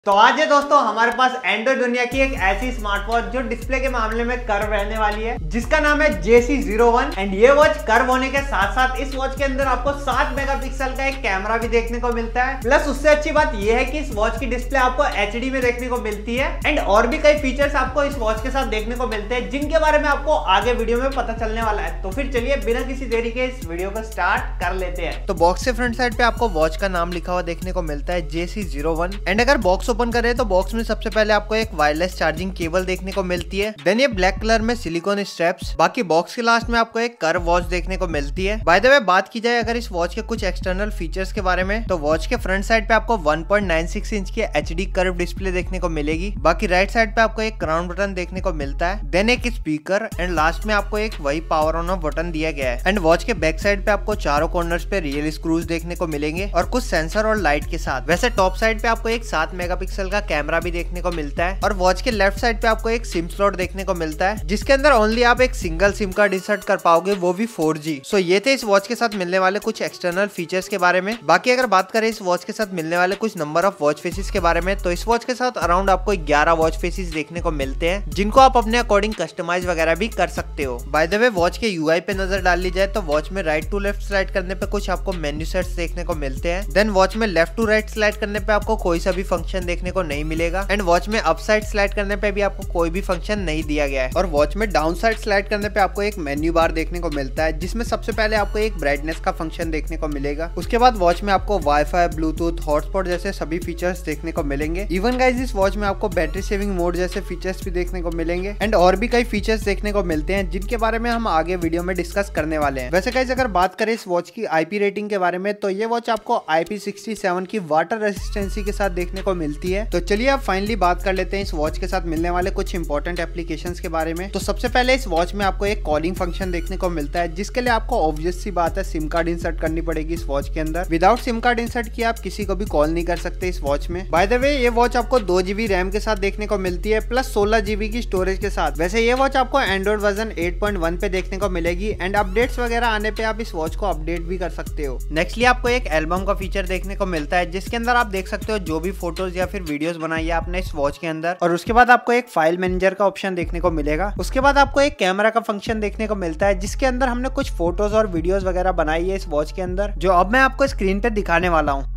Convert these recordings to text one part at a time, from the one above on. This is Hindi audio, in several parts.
तो आज है दोस्तों हमारे पास एंड्रॉइड दुनिया की एक ऐसी स्मार्टवॉच जो डिस्प्ले के मामले में कर्व रहने वाली है, जिसका नाम है JC01। एंड ये वॉच कर्व होने के साथ साथ इस वॉच के अंदर आपको 7 मेगापिक्सल का एक कैमरा भी देखने को मिलता है। प्लस उससे अच्छी बात ये है कि इस वॉच की डिस्प्ले आपको HD में देखने को मिलती है। एंड और भी कई फीचर्स आपको इस वॉच के साथ देखने को मिलते हैं, जिनके बारे में आपको आगे वीडियो में पता चलने वाला है। तो फिर चलिए बिना किसी देरी के इस वीडियो को स्टार्ट कर लेते हैं। तो बॉक्स के फ्रंट साइड पे आपको वॉच का नाम लिखा हुआ देखने को मिलता है JC01। एंड अगर बॉक्स ओपन करें तो बॉक्स में सबसे पहले आपको एक वायरलेस चार्जिंग केबल देखने को मिलती है। देन ये ब्लैक कलर में सिलिकॉन स्ट्रैप्स। बाकी बॉक्स के लास्ट में आपको एक कर्व वॉच देखने को मिलती है। बाय द वे बात की जाए अगर इस वॉच के कुछ एक्सटर्नल फीचर्स के बारे में, तो वॉच के फ्रंट साइड पे आपको 1.96 इंच की HD कर्व डिस्प्ले देखने को मिलेगी। बाकी राइट साइड पे आपको एक क्राउन बटन देखने को मिलता है, देन एक स्पीकर एंड लास्ट में आपको एक वही पावर ऑन ऑफ बटन दिया गया है। एंड वॉच के बैक साइड पे आपको चारों कॉर्नर्स पे रियल स्क्रूज देखने को मिलेंगे और कुछ सेंसर और लाइट के साथ। वैसे टॉप साइड पे आपको एक 7 मेगापिक्सल का कैमरा भी देखने को मिलता है और वॉच के लेफ्ट साइड पे आपको एक सिम स्लॉट देखने को मिलता है, जिसके अंदर ओनली आप एक सिंगल सिम कार्ड इंसर्ट कर पाओगे, वो भी 4G। सो ये थे इस वॉच के साथ मिलने वाले कुछ एक्सटर्नल फीचर्स के बारे में। बाकी अगर बात करें इस वॉच के साथ मिलने वाले कुछ नंबर ऑफ वॉच फेसेस के बारे में, तो इस वॉच के साथ अराउंड आपको 11 वॉच फेसेस देखने को मिलते हैं, जिनको आप अपने अकॉर्डिंग कस्टमाइज वगैरह भी कर सकते हो। बाय द वे वॉच के UI पे नजर डाल ली जाए तो वॉच में राइट टू लेफ्ट स्लाइड करने पे कुछ आपको मेन्यू सेट्स देखने को मिलते हैं। देन वॉच में लेफ्ट टू राइट स्लाइड करने पे आपको कोई सा भी फंक्शन देखने को नहीं मिलेगा। एंड वॉच में अप साइड स्लाइड करने पे भी आपको कोई भी फंक्शन नहीं दिया गया है। और वॉच में डाउन साइड स्लाइड करने पे आपको एक मेन्यू बार देखने को मिलता है, जिसमें सबसे पहले आपको एक ब्राइटनेस का फंक्शन देखने को मिलेगा। उसके बाद वॉच में आपको वाईफाई, ब्लूटूथ, हॉटस्पॉट जैसे सभी फीचर्स देखने को मिलेंगे। इवन गाइस इस वॉच में आपको बैटरी सेविंग मोड जैसे फीचर्स भी देखने को मिलेंगे। एंड और भी कई फीचर्स देखने को मिलते हैं, जिनके बारे में हम आगे वीडियो में डिस्कस करने वाले हैं। वैसे गाइस अगर बात करें इस वॉच की IP रेटिंग के बारे में, तो ये वॉच आपको IP67 की वाटर रेसिस्टेंसी के साथ देखने को मिलती है। तो चलिए अब फाइनली बात कर लेते हैं इस वॉच के साथ मिलने वाले कुछ इंपॉर्टेंट एप्लीकेशंस के बारे में। तो सबसे पहले इस वॉच में आपको एक कॉलिंग फंक्शन देखने को मिलता है, जिसके लिए आपको ऑब्वियस सी बात है सिम कार्ड इंसर्ट करनी पड़ेगी इस वॉच के अंदर। विदाउट सिम कार्ड इंसर्ट किए आप किसी को भी कॉल नहीं कर सकते इस वॉच में। बाय द वे ये वॉच आपको 2GB रैम के साथ देखने को मिलती है, प्लस 16GB की स्टोरेज के साथ। वैसे ये वॉच आपको एंड्रॉइड वर्जन 8.1 पे देखने को मिलेगी। एंड अपडेट्स वगैरह आने पे आप इस वॉच को अपडेट भी कर सकते हो। नेक्स्टली आपको एक एल्बम का फीचर देखने को मिलता है, जिसके अंदर आप देख सकते हो जो भी फोटोज या फिर वीडियोस बनाई है आपने इस वॉच के अंदर। और उसके बाद आपको एक फाइल मैनेजर का ऑप्शन देखने को मिलेगा। उसके बाद आपको एक कैमरा का फंक्शन देखने को मिलता है, जिसके अंदर हमने कुछ फोटोज और वीडियोस वगैरह बनाई है इस वॉच के अंदर, जो अब मैं आपको स्क्रीन पे दिखाने वाला हूँ।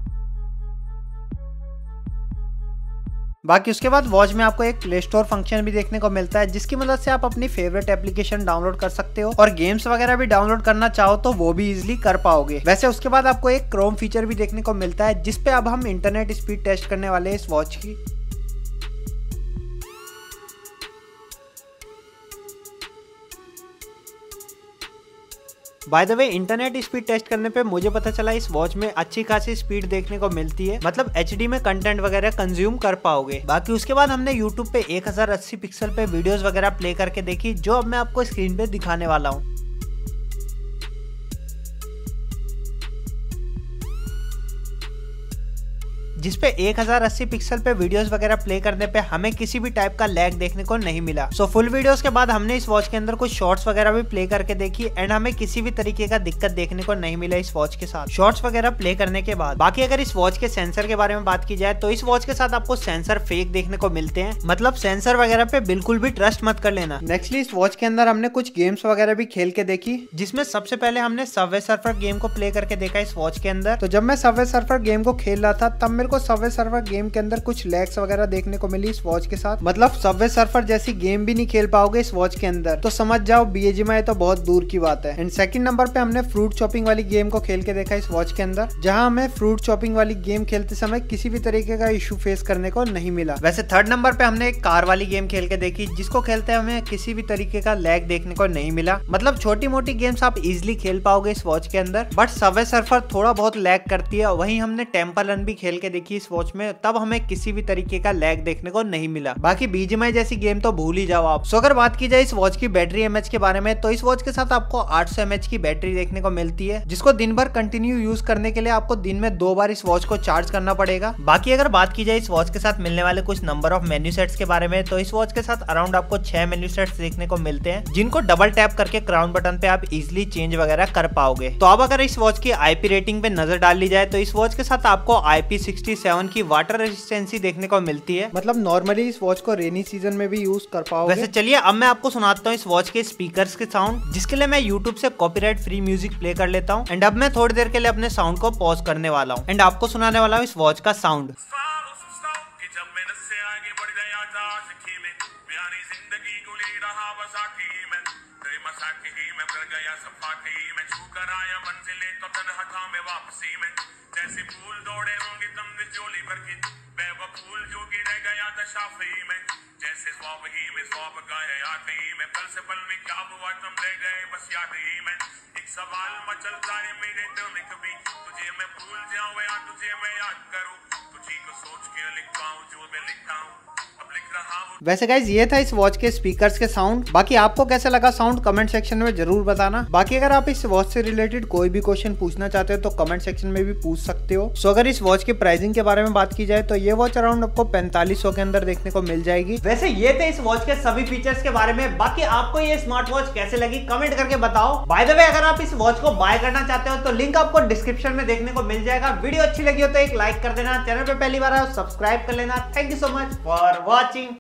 बाकी उसके बाद वॉच में आपको एक प्ले स्टोर फंक्शन भी देखने को मिलता है, जिसकी मदद से आप अपनी फेवरेट एप्लीकेशन डाउनलोड कर सकते हो और गेम्स वगैरह भी डाउनलोड करना चाहो तो वो भी इजीली कर पाओगे। वैसे उसके बाद आपको एक क्रोम फीचर भी देखने को मिलता है, जिसपे अब हम इंटरनेट स्पीड टेस्ट करने वाले हैं इस वॉच की। By the way internet speed test करने पे मुझे पता चला इस वॉच में अच्छी खासी स्पीड देखने को मिलती है, मतलब HD में कंटेंट वगैरह कंज्यूम कर पाओगे। बाकी उसके बाद हमने YouTube पे 1080 पिक्सल पे वीडियोस वगैरह प्ले करके देखी, जो अब मैं आपको स्क्रीन पे दिखाने वाला हूँ। जिसपे 1080 पिक्सल पे वीडियोस वगैरह प्ले करने पे हमें किसी भी टाइप का लैग देखने को नहीं मिला। सो फुल वीडियोस के बाद हमने इस वॉच के अंदर कुछ शॉर्ट्स वगैरह भी प्ले करके देखी एंड हमें किसी भी तरीके का दिक्कत देखने को नहीं मिला इस वॉच के साथ शॉर्ट्स वगैरह प्ले करने के बाद। बाकी अगर इस वॉच के सेंसर के बारे में बात की जाए, तो इस वॉच के साथ आपको सेंसर फेक देखने को मिलते हैं, मतलब सेंसर वगैरह पे बिल्कुल भी ट्रस्ट मत कर लेना। नेक्स्टली इस वॉच के अंदर हमने कुछ गेम्स वगैरह भी खेल के देखी, जिसमें सबसे पहले हमने सबवे सर्फर गेम को प्ले करके देखा इस वॉच के अंदर। तो जब मैं सबवे सर्फर गेम को खेल रहा था, तब मेरे को सबवे सर्फर गेम के अंदर कुछ लैग्स वगैरह देखने को मिली इस वॉच के साथ, मतलब सबवे सर्फर जैसी गेम भी नहीं खेल पाओगे इस वॉच के अंदर, तो समझ जाओ BGMI तो बहुत दूर की बात है। एंड सेकंड नंबर पे हमने फ्रूट चॉपिंग वाली गेम को खेल के देखा इस वॉच के अंदर, जहां हमें फ्रूट चॉपिंग वाली गेम खेलते समय किसी भी तरीके का इशू फेस करने को नहीं मिला। वैसे थर्ड नंबर पे हमने एक कार वाली गेम खेल के देखी, जिसको खेलते हमें किसी भी तरीके का लैग देखने को नहीं मिला, मतलब छोटी मोटी गेम्स आप इजिली खेल पाओगे इस वॉच के अंदर। बट सबवे सर्फर थोड़ा बहुत लैग करती है। वहीं हमने टेम्पल रन भी खेल के देखी इस वॉच में, तब हमें किसी भी तरीके का लैग देखने को नहीं मिला। बाकी BGMI जैसी गेम तो भूल ही जाओ आप। सो अगर बात की जाए इस वॉच की बैटरी एमएच के बारे में, तो इस वॉच के साथ आपको 800 mAh की बैटरी देखने को मिलती है, जिसको दिन भर कंटिन्यू यूज करने के लिए आपको दिन में 2 बार इस वॉच को चार्ज करना पड़ेगा। बाकी अगर बात की जाए इस वॉच के साथ मिलने वाले कुछ नंबर ऑफ मेन्यू सेट्स के बारे में, तो इस वॉच के साथ अराउंड आपको 6 मेन्यू सेट्स देखने को मिलते हैं, जिनको डबल टैप करके क्राउन बटन पे आप इजिली चेंज वगैरह कर पाओगे। तो अब अगर इस वॉच की IP रेटिंग पे नजर डाल ली जाए, तो इस वॉच के साथ आपको IP67 IP67 की वाटर रेजिस्टेंसी देखने को मिलती है। मतलब नॉर्मली इस वॉच को रेनी सीजन में भी यूज कर पाओगे। वैसे चलिए अब मैं आपको सुनाता हूँ इस वॉच के स्पीकर्स के साउंड, जिसके लिए मैं YouTube से कॉपीराइट फ्री म्यूजिक प्ले कर लेता हूँ। एंड अब मैं थोड़ी देर के लिए अपने साउंड को पॉज करने वाला हूँ एंड आपको सुनाने वाला हूँ इस वॉच का साउंड। जैसे फूल दौड़े होंगे तुमने झोली भर के, फूल जो गिर गया था शाफी में, जैसे ख्वाब ही में ख्वाब गए याद ही में, पल से पल में क्या हुआ तुम रह गए बस याद ही में। एक सवाल मचलता है मेरे दिल में, कभी तुझे मैं भूल जाऊं या तुझे मैं याद करूं, तुझी को सोच के लिखता हूं जो मैं लिखता हूं। वैसे गाइज ये था इस वॉच के स्पीकर्स के साउंड। बाकी आपको कैसा लगा साउंड कमेंट सेक्शन में जरूर बताना। बाकी अगर आप इस वॉच से रिलेटेड कोई भी क्वेश्चन पूछना चाहते हो तो कमेंट सेक्शन में भी पूछ सकते हो। सो अगर इस वॉच की प्राइसिंग के बारे में बात की जाए तो ये वॉच अराउंड आपको 4500 के अंदर देखने को मिल जाएगी। वैसे ये थे इस वॉच के सभी फीचर्स के बारे में। बाकी आपको ये स्मार्ट वॉच कैसे लगी कमेंट करके बताओ। बाय द वे अगर आप इस वॉच को बाय करना चाहते हो तो लिंक आपको डिस्क्रिप्शन में देखने को मिल जाएगा। वीडियो अच्छी लगी हो तो एक लाइक कर देना, चैनल पे पहली बार आए सब्सक्राइब कर लेना। Thank you so much for watching.